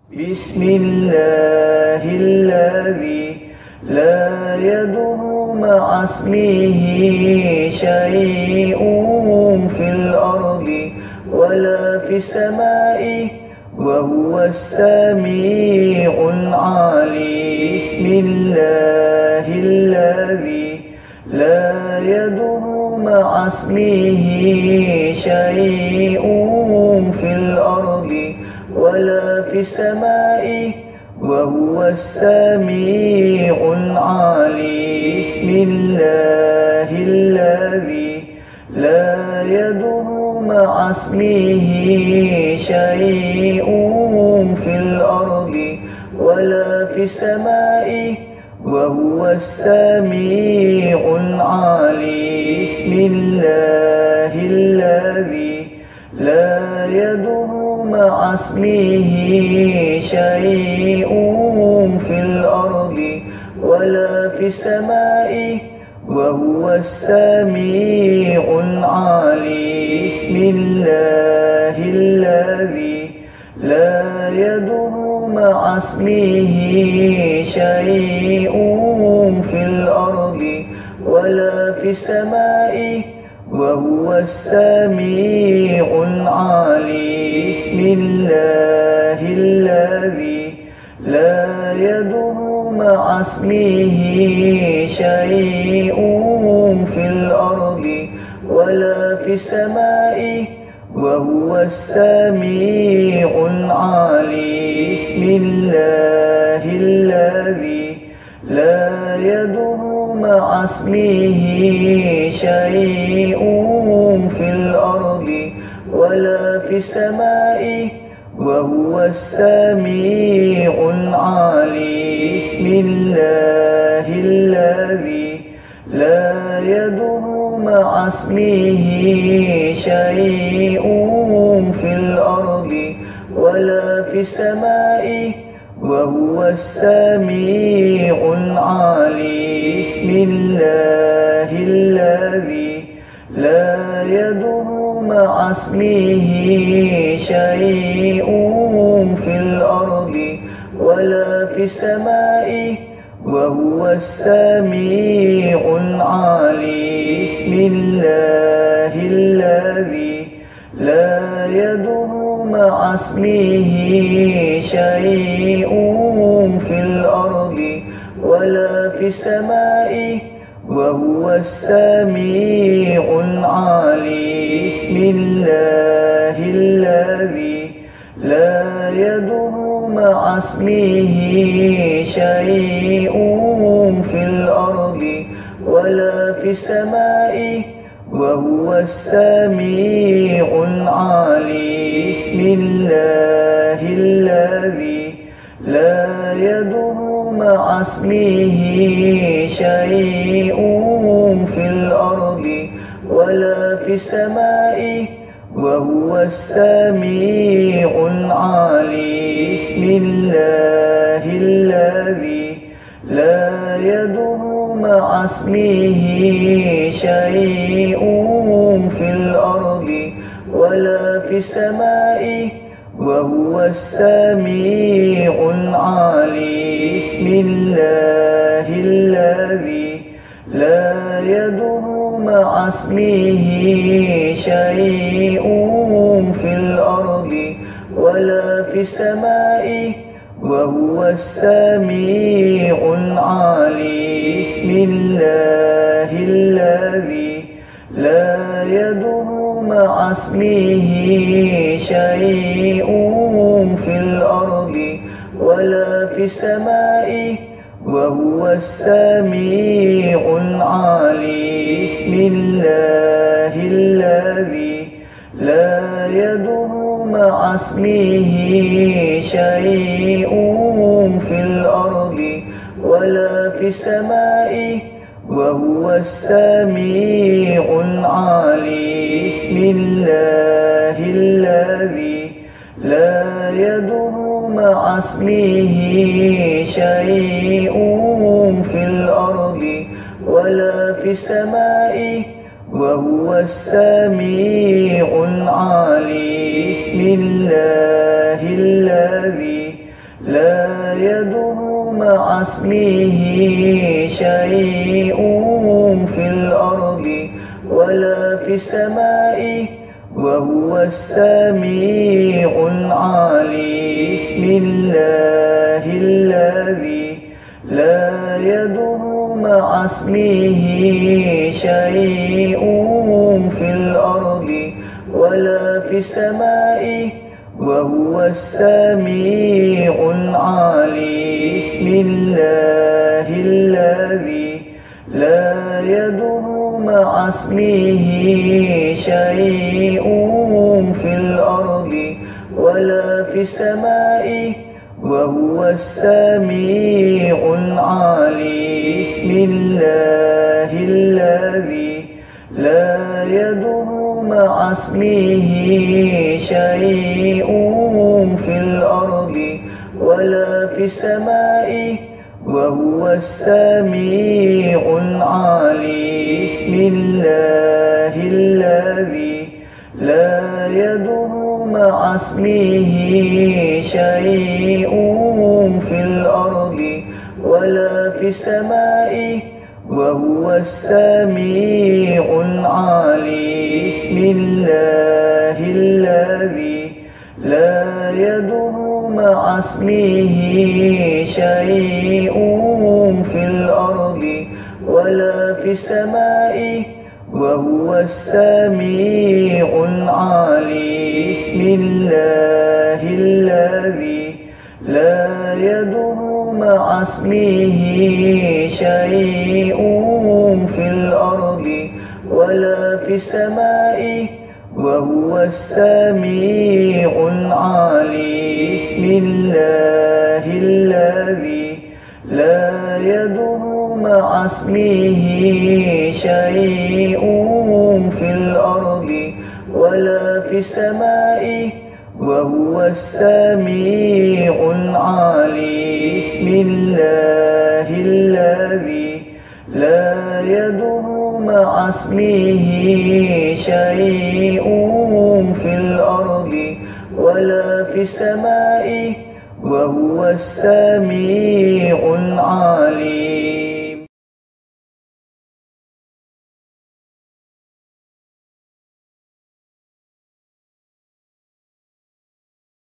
بسم الله الذي لا يضر مع اسمه شيء في الأرض ولا في السماء وهو السميع العليم. بسم الله الذي لا يضر مع اسمه شيء في الأرض ولا في السماء وهو السميع العليم. بسم الله الذي لا يضر مع اسمه شيء في الأرض ولا في السماء وهو السميع العليم. بسم الله الذي لا يضر مع اسمه شيء في الأرض ولا في السماء وهو السميع العليم. بسم الله الذي لا يضر مع اسمه شيء في الأرض ولا في السماء وهو السميع العليم. بسم الله الذي لا يضر مع اسمه شيء في الأرض ولا في السماء وهو السميع العليم. بسم الله الذي لا يضر مع اسمه شيء في الأرض ولا في السماء وهو السميع العليم. بسم الله الذي لا يضر مع اسمه شيء في الأرض ولا في السماء وهو السميع العليم. بسم الله الذي لا يضر مع اسمه شيء في الأرض ولا في السماء وهو السميع العليم. بسم الله الذي لا يضر مع اسمه شيء في الأرض ولا في السماء وهو السميع العليم. بسم الله الذي لا يضر مع اسمه شيء في الأرض ولا في السماء وهو السميع العليم. بسم الله الذي لا يضر مع اسمه شيء في الأرض ولا في السماء وهو السميع العليم. بسم الله الذي لا يضر مع اسمه شيء في الأرض ولا في السماء وهو السميع العليم. بسم الله الذي لا يضر مع اسمه شيء في الأرض ولا في السماء وهو السميع العليم. بسم الله الذي لا يضر مع اسمه شيء في الأرض ولا في السماء وهو السميع العليم. بسم الله الذي لا يضر مع اسمه شيء في الأرض ولا في السماء وهو السميع العليم. بسم الله الذي لا يضر مع اسمه شيء في الأرض ولا في السماء وهو السميع العليم. بسم الله الذي لا يضر مع اسمه شيء في الأرض ولا في السماء وهو السميع العليم بسم الله الذي لا يضر مع اسمه شيء في الأرض ولا في السماء وهو السميع العليم بسم الله الذي لا يضر مع اسمه شيء في الأرض ولا في السماء وهو السميع العليم بسم الله الذي لا يضر مع اسمه شيء في الأرض ولا في السماء وهو السميع العليم بسم الله الذي لا يضر مع اسمه شيء في الأرض ولا في السماء وهو السميع العليم بسم الله الذي لا يضر مع اسمه شيء في الأرض ولا في السماء وهو السميع العليم بسم الله الذي لا يضر مع اسمه شيء في الأرض ولا في السماء وهو السميع العليم بسم الله الذي لا يضر مع اسمه شيء في الأرض ولا في السماء وهو السميع العليم بسم الله الذي لا يضر مع اسمه شيء في الأرض ولا في السماء وهو السميع العليم